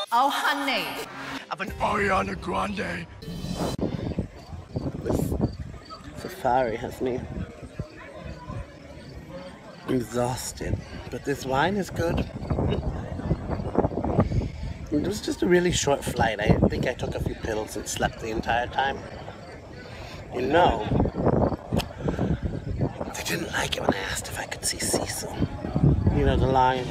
Oh, honey. Of an Ariana Grande. This safari has me exhausted, but this wine is good. It was just a really short flight. I think I took a few pills and slept the entire time. You know, they didn't like it when I asked if I could see Cecil. You know, the lion.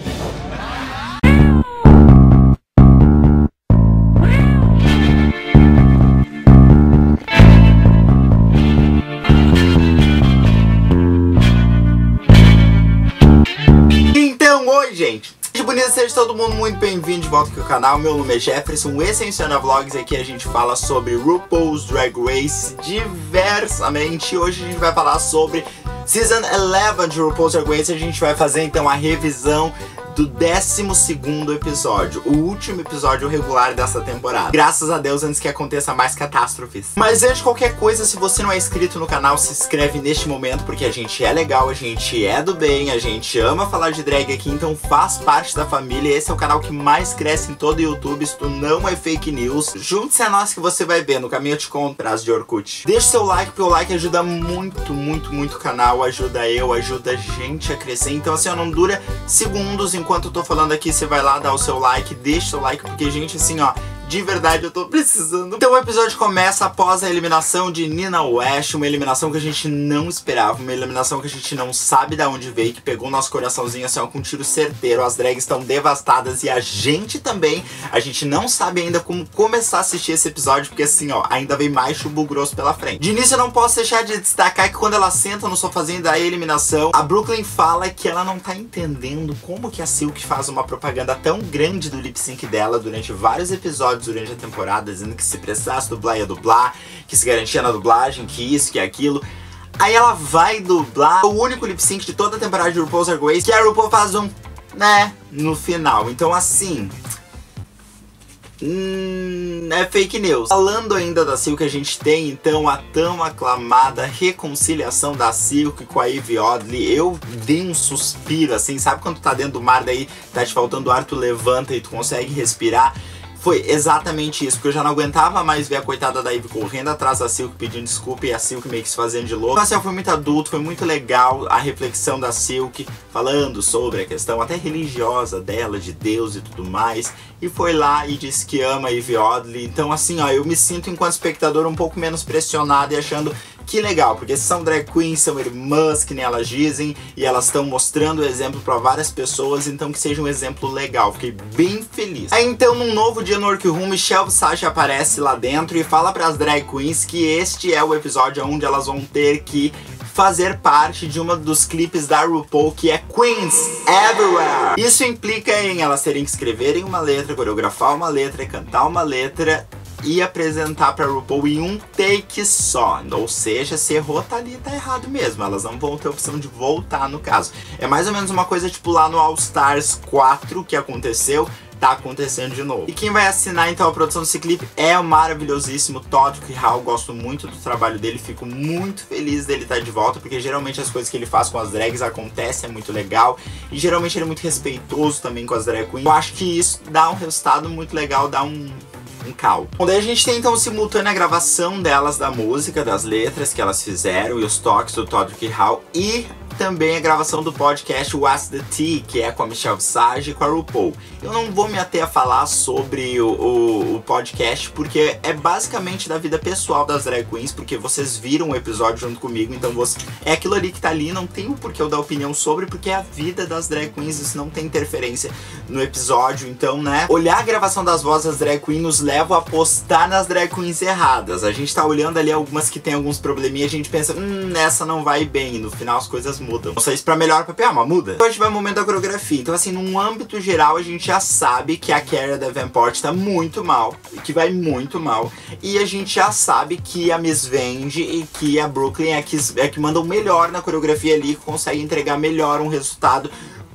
Então, oi, gente! Bonito, seja todo mundo muito bem-vindo de volta aqui ao canal. Meu nome é Jefferson, esse é o Insana Vlogs. Aqui a gente fala sobre RuPaul's Drag Race diversamente. Hoje a gente vai falar sobre Season 11 de RuPaul's Drag Race. A gente vai fazer então a revisão do 12º episódio, o último episódio regular dessa temporada. Graças a Deus, antes que aconteça mais catástrofes. Mas antes de qualquer coisa, se você não é inscrito no canal, se inscreve neste momento, porque a gente é legal, a gente é do bem, a gente ama falar de drag aqui, então faz parte da família. Esse é o canal que mais cresce em todo o YouTube, isto não é fake news. Junte-se a nós que você vai ver no caminho de compras de Orkut. Deixe seu like, porque o like ajuda muito, muito, muito o canal, ajuda eu, ajuda a gente a crescer. Então assim, ó, não dura segundos. Enquanto eu tô falando aqui, você vai lá dar o seu like, deixa seu like, porque, gente, assim, ó, de verdade eu tô precisando. Então o episódio começa após a eliminação de Nina West, uma eliminação que a gente não esperava, uma eliminação que a gente não sabe de onde veio, que pegou nosso coraçãozinho assim, ó, com um tiro certeiro. As drags estão devastadas e a gente também. A gente não sabe ainda como começar a assistir esse episódio, porque assim, ó, ainda vem mais chumbo grosso pela frente. De início eu não posso deixar de destacar que quando ela senta no sofazinho da eliminação, a Brooklyn fala que ela não tá entendendo como que a Silk faz uma propaganda tão grande do lip sync dela durante vários episódios durante a temporada, dizendo que se precisasse dublar ia dublar, que se garantia na dublagem, que isso, que aquilo. Aí ela vai dublar o único lip sync de toda a temporada de RuPaul's Drag Race, que a RuPaul faz um né no final. Então assim, é fake news. Falando ainda da Silk, a gente tem então a tão aclamada reconciliação da Silk com a Yvie Oddly. Eu dei um suspiro assim, sabe quando tu tá dentro do mar, daí tá te faltando ar, tu levanta e tu consegue respirar? Foi exatamente isso, porque eu já não aguentava mais ver a coitada da Yvie correndo atrás da Silk pedindo desculpa e a Silk meio que se fazendo de louco. Então assim, foi muito adulto, foi muito legal a reflexão da Silk, falando sobre a questão até religiosa dela, de Deus e tudo mais. E foi lá e disse que ama a Yvie Oddly. Então assim, ó, eu me sinto enquanto espectador um pouco menos pressionado e achando que legal, porque são drag queens, são irmãs, que nem elas dizem, e elas estão mostrando o exemplo para várias pessoas, então que seja um exemplo legal. Fiquei bem feliz. Aí então, num novo dia no Workroom, Michelle Visage aparece lá dentro e fala para as drag queens que este é o episódio onde elas vão ter que fazer parte de um dos clipes da RuPaul, que é Queens Everywhere. Isso implica em elas terem que escreverem uma letra, coreografar uma letra, cantar uma letra e apresentar pra RuPaul em um take só. Ou seja, se errou, tá ali, tá errado mesmo. Elas não vão ter opção de voltar, no caso. É mais ou menos uma coisa tipo lá no All Stars 4 que aconteceu, tá acontecendo de novo. E quem vai assinar então a produção desse clipe é o maravilhosíssimo Todrick Hall. Gosto muito do trabalho dele, fico muito feliz dele estar de volta, porque geralmente as coisas que ele faz com as drags acontecem, é muito legal. E geralmente ele é muito respeitoso também com as drag queens. Eu acho que isso dá um resultado muito legal, dá um caldo. Bom, daí a gente tem então simultânea gravação delas da música, das letras que elas fizeram e os toques do Todrick Hall, e também a gravação do podcast What's the Tea, que é com a Michelle Visage e com a RuPaul. Eu não vou me ater a falar sobre o podcast, porque é basicamente da vida pessoal das drag queens, porque vocês viram o episódio junto comigo, então é aquilo ali que tá ali, não tem por que eu dar opinião sobre, porque é a vida das drag queens, isso não tem interferência no episódio. Então, né, olhar a gravação das vozes das drag queens nos leva a apostar nas drag queens erradas. A gente tá olhando ali algumas que tem alguns probleminhas, a gente pensa, essa não vai bem, e no final as coisas mudam. Não sei se pra melhor ou pra pior, mas muda. Então a gente vai no momento da coreografia. Então assim, num âmbito geral, a gente já sabe que a Cara Davenport tá muito mal, que vai muito mal. E a gente já sabe que a Miss Vanjie e que a Brooklyn é que mandam melhor na coreografia ali, que consegue entregar melhor um resultado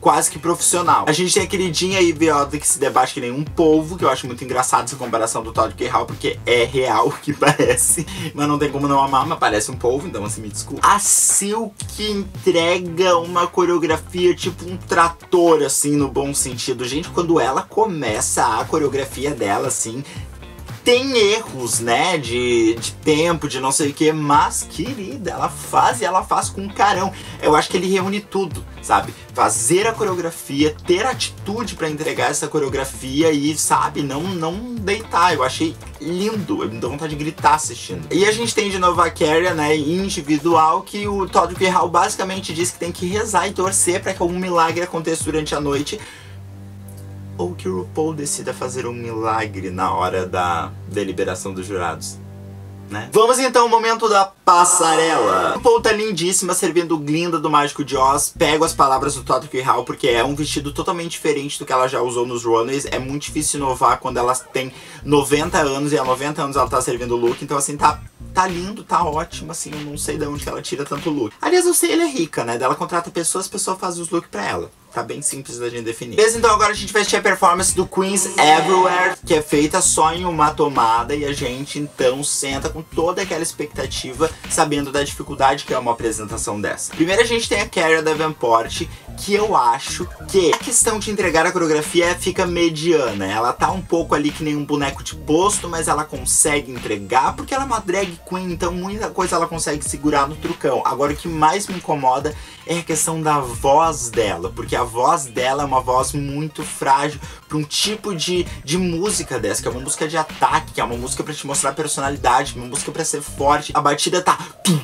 quase que profissional. A gente tem a queridinha Ivy Oddly que se debate que nem um polvo, que eu acho muito engraçado essa comparação do Todd K. Hall, porque é real o que parece, mas não tem como não amar, mas parece um polvo, então assim, me desculpa. A Silk entrega uma coreografia tipo um trator, assim, no bom sentido. Gente, quando ela começa a coreografia dela, assim, tem erros, né, de tempo, de não sei o que, mas, querida, ela faz e ela faz com carão. Eu acho que ele reúne tudo, sabe? Fazer a coreografia, ter atitude pra entregar essa coreografia e, sabe, não deitar. Eu achei lindo, eu me dou vontade de gritar assistindo. E a gente tem de novo a Carrie, né, individual, que o Todd K. Hall basicamente diz que tem que rezar e torcer pra que algum milagre aconteça durante a noite. Ou que o RuPaul decida fazer um milagre na hora da deliberação dos jurados, né? Vamos então ao momento da passarela. O RuPaul tá lindíssima, servindo Glinda do Mágico de Oz. Pego as palavras do Todd K. Hall, porque é um vestido totalmente diferente do que ela já usou nos runways. É muito difícil inovar quando ela tem 90 anos e há 90 anos ela tá servindo o look. Então assim, tá lindo, tá ótimo, assim, eu não sei de onde que ela tira tanto look. Aliás, eu sei, ela é rica, né? Ela contrata pessoas, a pessoa faz os looks pra ela. Tá bem simples da gente definir. Beleza, então agora a gente vai assistir a performance do Queens Everywhere, que é feita só em uma tomada, e a gente então senta com toda aquela expectativa, sabendo da dificuldade que é uma apresentação dessa. Primeiro a gente tem a Carrie Davenport, que eu acho que a questão de entregar a coreografia fica mediana. Ela tá um pouco ali que nem um boneco de posto, mas ela consegue entregar, porque ela é uma drag queen, então muita coisa ela consegue segurar no trucão. Agora o que mais me incomoda é a questão da voz dela, porque a voz dela é uma voz muito frágil para um tipo de música dessa, que é uma música de ataque, que é uma música para te mostrar personalidade, uma música para ser forte. A batida tá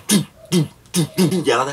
e ela tá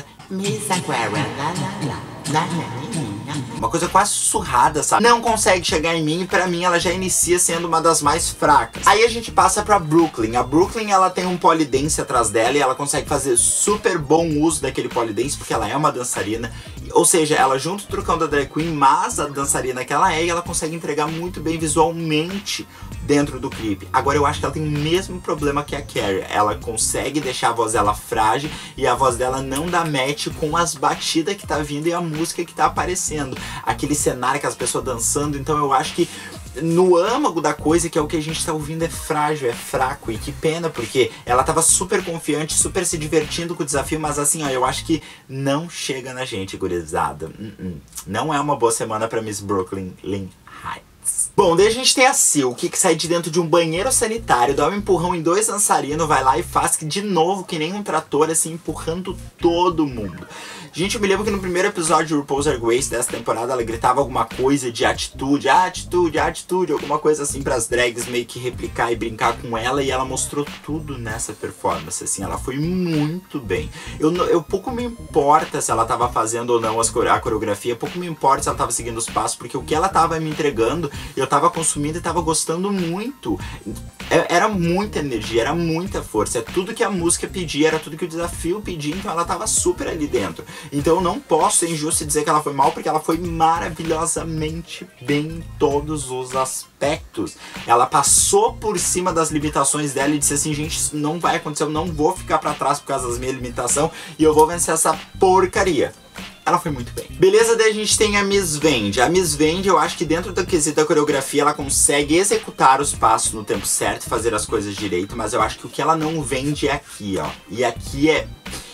uma coisa quase sussurrada, sabe? Não consegue chegar em mim, e pra mim ela já inicia sendo uma das mais fracas. Aí a gente passa pra Brooklyn. A Brooklyn, ela tem um polidense atrás dela e ela consegue fazer super bom uso daquele polidense, porque ela é uma dançarina. Ou seja, ela junta o trucão da drag queen, mas a dançarina que ela é, e ela consegue entregar muito bem visualmente dentro do clipe. Agora eu acho que ela tem o mesmo problema que a Carrie. Ela consegue deixar a voz dela frágil e a voz dela não dá match com as batidas que tá vindo e a música que tá aparecendo. Aquele cenário com as pessoas dançando. Então eu acho que no âmago da coisa, que é o que a gente tá ouvindo, é frágil, é fraco. E que pena, porque ela tava super confiante, super se divertindo com o desafio, mas assim, ó, eu acho que não chega na gente, gurizada. Não é uma boa semana pra Miss Brooklyn Lynn Hytes. Bom, daí a gente tem a Silk, que sai de dentro de um banheiro sanitário, dá um empurrão em 2 dançarinos, vai lá e faz de novo que nem um trator, assim, empurrando todo mundo. Gente, eu me lembro que no primeiro episódio de RuPaul's Drag Race dessa temporada, ela gritava alguma coisa de atitude, alguma coisa assim pras drags meio que replicar e brincar com ela, e ela mostrou tudo nessa performance, assim, ela foi muito bem. Eu pouco me importa se ela tava fazendo ou não a coreografia, pouco me importa se ela tava seguindo os passos, porque o que ela tava me entregando, eu tava consumindo e tava gostando muito. Era muita energia, era muita força, é tudo que a música pedia, era tudo que o desafio pedia, então ela tava super ali dentro. Então eu não posso ser injusto dizer que ela foi mal, porque ela foi maravilhosamente bem em todos os aspectos. Ela passou por cima das limitações dela e disse assim, gente, isso não vai acontecer, eu não vou ficar pra trás por causa das minhas limitações e eu vou vencer essa porcaria. Ela foi muito bem. Beleza, daí a gente tem a Miss Vandy. A Miss Vandy, eu acho que dentro do quesito da coreografia, ela consegue executar os passos no tempo certo e fazer as coisas direito, mas eu acho que o que ela não vende é aqui, ó. E aqui é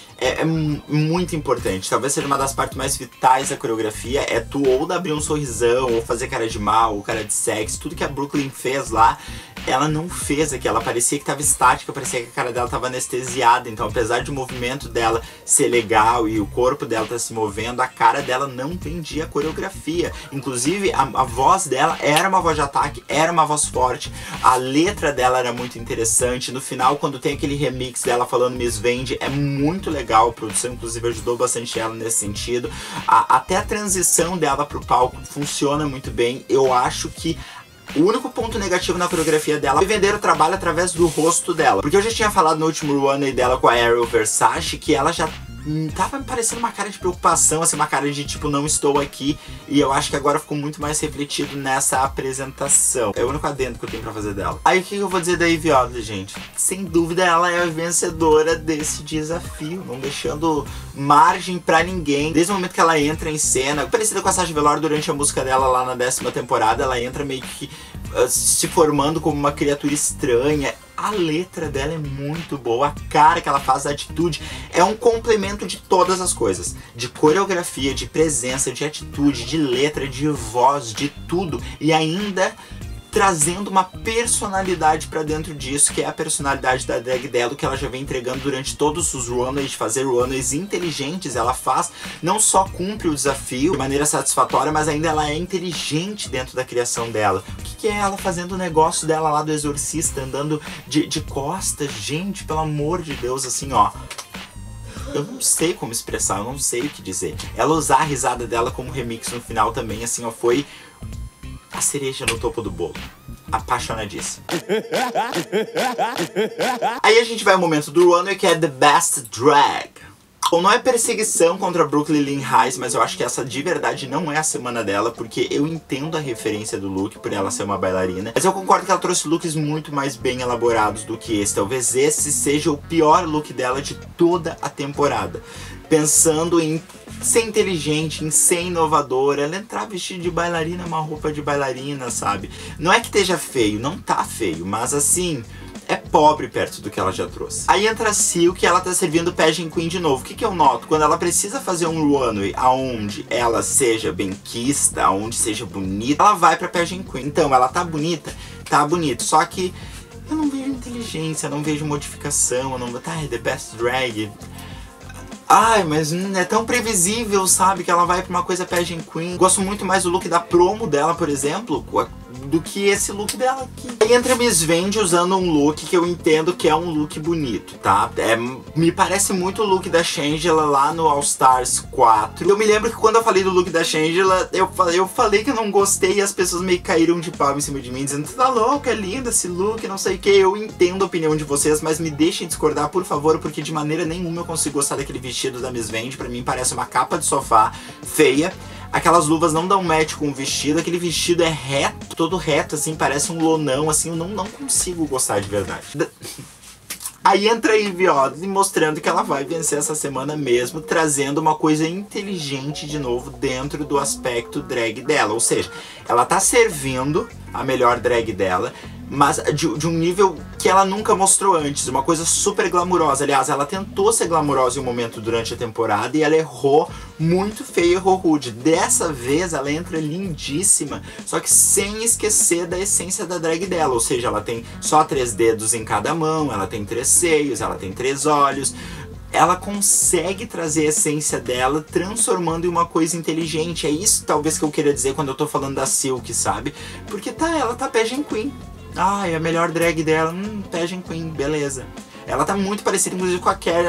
muito importante. Talvez seja uma das partes mais vitais da coreografia. É tu ou abrir um sorrisão, ou fazer cara de mal, ou cara de sexy. Tudo que a Brooklyn fez lá, ela não fez aqui. Ela parecia que tava estática, parecia que a cara dela tava anestesiada. Então, apesar de o movimento dela ser legal e o corpo dela tá se movendo, a cara dela não vendia a coreografia. Inclusive, a voz dela era uma voz de ataque, era uma voz forte. A letra dela era muito interessante. No final, quando tem aquele remix dela falando Miss Vandy, é muito legal. A produção, inclusive, ajudou bastante ela nesse sentido. Até a transição dela pro palco funciona muito bem. Eu acho que o único ponto negativo na coreografia dela foi vender o trabalho através do rosto dela. Porque eu já tinha falado no último runway dela com a Ariel Versace que ela já tava me parecendo uma cara de preocupação, assim, uma cara de tipo, não estou aqui. E eu acho que agora ficou muito mais refletido nessa apresentação. É o único adendo que eu tenho pra fazer dela. Aí o que eu vou dizer da Ivy Oddly, gente? Sem dúvida ela é a vencedora desse desafio, não deixando margem pra ninguém. Desde o momento que ela entra em cena, parecida com a Sasha Velour durante a música dela lá na 10ª temporada, ela entra meio que se formando como uma criatura estranha. A letra dela é muito boa, a cara que ela faz, a atitude, é um complemento de todas as coisas. De coreografia, de presença, de atitude, de letra, de voz, de tudo. E ainda trazendo uma personalidade pra dentro disso, que é a personalidade da drag dela, que ela já vem entregando durante todos os runways, de fazer runways inteligentes. Ela faz, não só cumpre o desafio de maneira satisfatória, mas ainda ela é inteligente dentro da criação dela. O que é ela fazendo o negócio dela lá do exorcista, andando de costas? Gente, pelo amor de Deus, assim, ó. Eu não sei como expressar, eu não sei o que dizer. Ela usar a risada dela como remix no final também, assim, ó, foi a cereja no topo do bolo. Apaixonadíssima. Aí a gente vai ao momento do runway, que é The Best Drag. Bom, não é perseguição contra a Brooklyn Lynn Hytes, mas eu acho que essa de verdade não é a semana dela, porque eu entendo a referência do look por ela ser uma bailarina, mas eu concordo que ela trouxe looks muito mais bem elaborados do que esse. Talvez esse seja o pior look dela de toda a temporada. Pensando em ser inteligente, em ser inovadora, ela entrar vestida de bailarina, uma roupa de bailarina, sabe? Não é que esteja feio, não tá feio, mas assim, é pobre perto do que ela já trouxe. Aí entra a Silk, ela tá servindo Pageant Queen de novo. O que eu noto? Quando ela precisa fazer um runway aonde ela seja benquista, aonde seja bonita, ela vai pra Pageant Queen. Então, ela tá bonita? Tá bonito. Só que eu não vejo inteligência, eu não vejo modificação, eu não... Tá, é The Best Drag. Ai, mas é tão previsível, sabe? Que ela vai pra uma coisa Pageant Queen. Gosto muito mais do look da promo dela, por exemplo, do que esse look dela aqui. Aí entra Miss Vendi usando um look que eu entendo que é um look bonito, tá? Me parece muito o look da Shangela lá no All Stars 4. Eu me lembro que quando eu falei do look da Shangela, eu falei que eu não gostei e as pessoas meio que caíram de pau em cima de mim, dizendo: "Tu tá louca, é lindo esse look, não sei o que". Eu entendo a opinião de vocês, mas me deixem discordar, por favor, porque de maneira nenhuma eu consigo gostar daquele vestido da Miss Vendi. Pra mim parece uma capa de sofá feia. Aquelas luvas não dão match com o vestido, aquele vestido é reto, todo reto, assim, parece um lonão, assim, eu não consigo gostar de verdade. Aí entra a Ivy Oddly mostrando que ela vai vencer essa semana mesmo, trazendo uma coisa inteligente de novo dentro do aspecto drag dela. Ou seja, ela tá servindo a melhor drag dela, mas de um nível que ela nunca mostrou antes, uma coisa super glamurosa. Aliás, ela tentou ser glamurosa em um momento durante a temporada e ela errou muito feio, errou rude. Dessa vez ela entra lindíssima, só que sem esquecer da essência da drag dela. Ou seja, ela tem só 3 dedos em cada mão, ela tem 3 seios, ela tem 3 olhos. Ela consegue trazer a essência dela, transformando em uma coisa inteligente. É isso talvez que eu queira dizer quando eu tô falando da Silk, sabe? Porque ela tá Pageant Queen. Ai, a melhor drag dela, Pageant Queen, beleza. Ela tá muito parecida, inclusive, com a Kara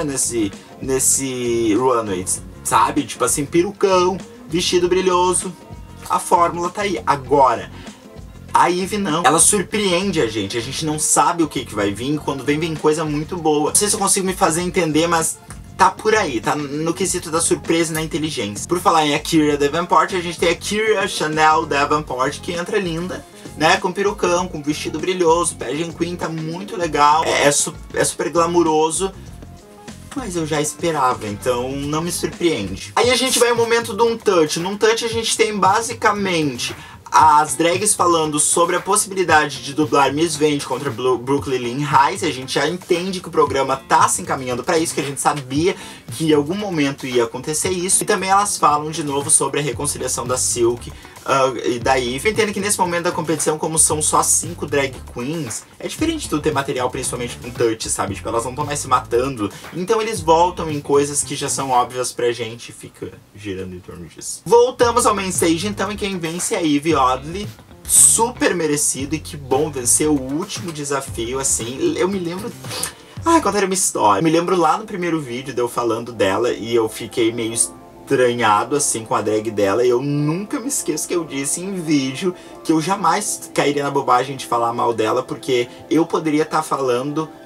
nesse runway, sabe? Tipo assim, perucão, vestido brilhoso. A fórmula tá aí. Agora, a Ivy não. Ela surpreende a gente não sabe o que vai vir, quando vem coisa muito boa. Não sei se eu consigo me fazer entender, mas tá por aí, tá no quesito da surpresa e na inteligência. Por falar em A'Keria Davenport, a gente tem a A'Keria Chanel Davenport, que entra linda, né, com perucão, com vestido brilhoso. Pageant Queen tá muito legal, é super glamuroso, mas eu já esperava, então não me surpreende. Aí a gente vai ao momento do Untouched. No Untouched a gente tem basicamente as drags falando sobre a possibilidade de dublar Miss Vendi contra Brooklyn Lynn Hytes. A gente já entende que o programa tá se encaminhando para isso, que a gente sabia que em algum momento ia acontecer isso. E também elas falam de novo sobre a reconciliação da Silk e da Ivy. Eu entendo que nesse momento da competição, como são só 5 drag queens, é diferente de tu ter material, principalmente com touch, sabe? Tipo, elas não estão mais se matando. Então eles voltam em coisas que já são óbvias pra gente e fica girando em torno disso. Voltamos ao main stage, então, e quem vence é a Ivy Oddly. Super merecido, e que bom vencer o último desafio, assim. Eu me lembro... Ai, contar uma história. Eu me lembro lá no primeiro vídeo de eu falando dela e eu fiquei meio estranhado assim com a drag dela, e eu nunca me esqueço que eu disse em vídeo que eu jamais cairia na bobagem de falar mal dela, porque eu poderia estar falando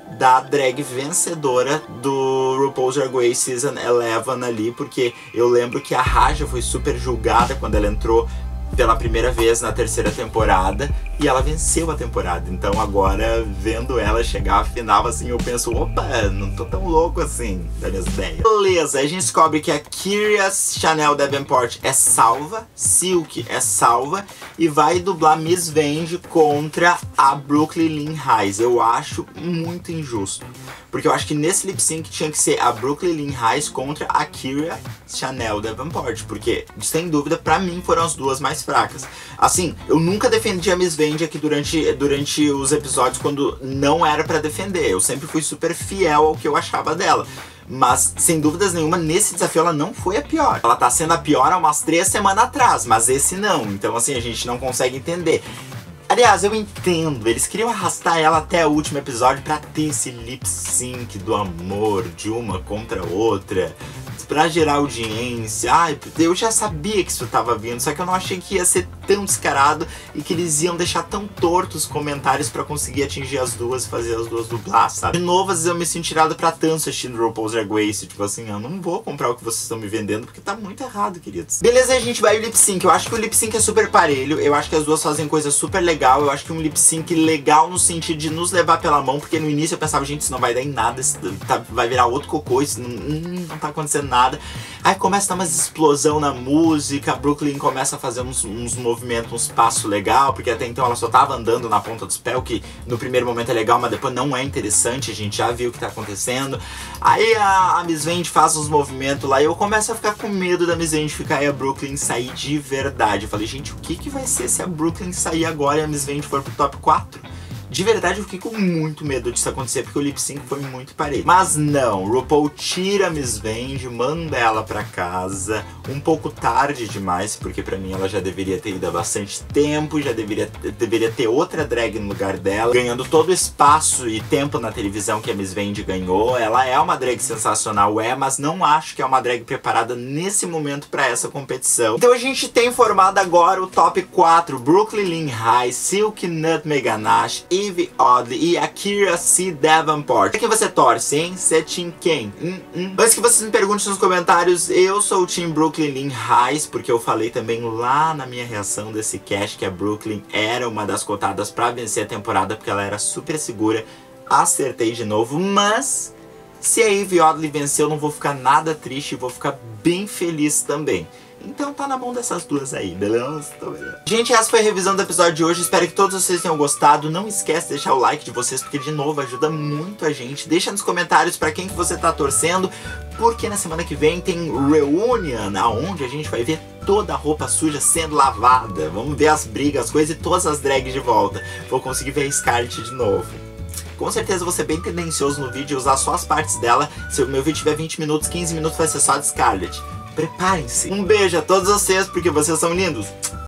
da drag vencedora do RuPaul's Drag Race Season 11 ali, porque eu lembro que a Raja foi super julgada quando ela entrou pela primeira vez na terceira temporada e ela venceu a temporada. Então agora, vendo ela chegar à final, assim, eu penso, opa, não tô tão louco assim das minhas ideias. Beleza, a gente descobre que a Kyria Chanel Davenport é salva, Silk é salva e vai dublar Miss Venge contra a Brooklyn Lynn Hayes. Eu acho muito injusto, porque eu acho que nesse lip sync tinha que ser a Brooklyn Lynn Hayes contra a Kyria Chanel Davenport, porque, sem dúvida, pra mim foram as duas mais fracas. Assim, eu nunca defendi a Miss Venge aqui durante os episódios quando não era pra defender. Eu sempre fui super fiel ao que eu achava dela. Mas, sem dúvidas nenhuma, nesse desafio ela não foi a pior. Ela tá sendo a pior há umas 3 semanas atrás, mas esse não. Então, assim, a gente não consegue entender. Aliás, eu entendo, eles queriam arrastar ela até o último episódio pra ter esse lip sync do amor de uma contra outra, pra gerar audiência. Ai, eu já sabia que isso tava vindo, só que eu não achei que ia ser tão descarado e que eles iam deixar tão tortos os comentários pra conseguir atingir as duas e fazer as duas dublar, sabe? De novo, às vezes eu me sinto tirado pra tanto assistindo RuPaul's Drag Race, tipo assim, eu não vou comprar o que vocês estão me vendendo porque tá muito errado, queridos. Beleza, a gente vai ao lip sync. Eu acho que o lip sync é super parelho, eu acho que as duas fazem coisa super legal, eu acho que um lip sync legal no sentido de nos levar pela mão, porque no início eu pensava, gente, isso não vai dar em nada, isso vai virar outro cocô, isso não tá acontecendo nada. Aí começa a dar umas explosão na música, a Brooklyn começa a fazer uns movimentos, uns passos legal, porque até então ela só tava andando na ponta dos pés, o que no primeiro momento é legal, mas depois não é interessante, a gente já viu o que tá acontecendo. Aí a Miss Venge faz uns movimentos lá e eu começo a ficar com medo da Miss Venge ficar e a Brooklyn sair de verdade. Eu falei, gente, o que vai ser se a Brooklyn sair agora e a Miss Venge for pro top 4? De verdade, eu fiquei com muito medo disso acontecer, porque o lip sync foi muito parelho. Mas não, RuPaul tira a Miss Venge, manda ela pra casa, um pouco tarde demais, porque pra mim ela já deveria ter ido há bastante tempo, já deveria ter outra drag no lugar dela, ganhando todo o espaço e tempo na televisão que a Miss Venge ganhou. Ela é uma drag sensacional, mas não acho que é uma drag preparada nesse momento pra essa competição. Então a gente tem formado agora o top 4, Brooklyn Lynn Hayes, Silk Nutmeg Ganache, Yvie Oddly e a Kyria C. Davenport. Pra quem você torce, hein? Você é Team quem? Antes que vocês me perguntem nos comentários, eu sou o Team Brooklyn Lynn Hayes, porque eu falei também lá na minha reação desse cast que a Brooklyn era uma das cotadas pra vencer a temporada, porque ela era super segura. Acertei de novo, mas se a Yvie Oddly vencer, eu não vou ficar nada triste, vou ficar bem feliz também. Então tá na mão dessas duas aí, beleza? Gente, essa foi a revisão do episódio de hoje. Espero que todos vocês tenham gostado. Não esquece de deixar o like de vocês, porque de novo ajuda muito a gente. Deixa nos comentários pra quem que você tá torcendo, porque na semana que vem tem Reunion, aonde a gente vai ver toda a roupa suja sendo lavada. Vamos ver as brigas, as coisas e todas as drags de volta. Vou conseguir ver a Scarlett de novo. Com certeza vou ser bem tendencioso no vídeo e usar só as partes dela. Se o meu vídeo tiver 20 minutos, 15 minutos vai ser só de Scarlett. Preparem-se. Um beijo a todos vocês, porque vocês são lindos.